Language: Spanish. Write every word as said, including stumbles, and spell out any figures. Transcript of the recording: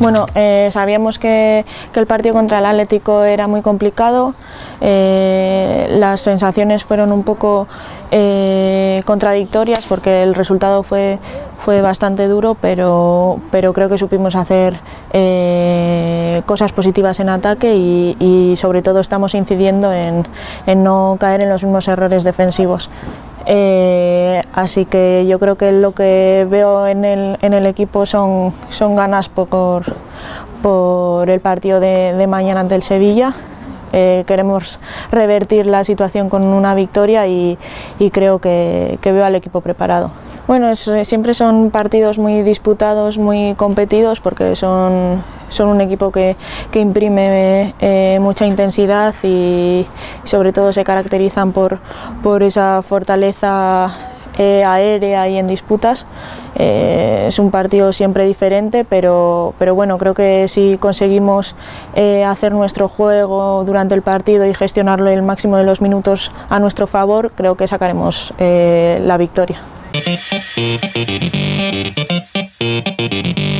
Bueno, eh, sabíamos que, que el partido contra el Atlético era muy complicado, eh, las sensaciones fueron un poco eh, contradictorias porque el resultado fue, fue bastante duro, pero, pero creo que supimos hacer eh, cosas positivas en ataque y, y sobre todo estamos incidiendo en, en no caer en los mismos errores defensivos. Eh, así que yo creo que lo que veo en el, en el equipo son, son ganas por, por el partido de, de mañana ante el Sevilla. Eh, queremos revertir la situación con una victoria y, y creo que, que veo al equipo preparado. Bueno, es, siempre son partidos muy disputados, muy competidos, porque son, son un equipo que, que imprime eh, mucha intensidad y sobre todo se caracterizan por, por esa fortaleza eh, aérea y en disputas. Eh, es un partido siempre diferente, pero, pero bueno, creo que si conseguimos eh, hacer nuestro juego durante el partido y gestionarlo el máximo de los minutos a nuestro favor, creo que sacaremos eh, la victoria.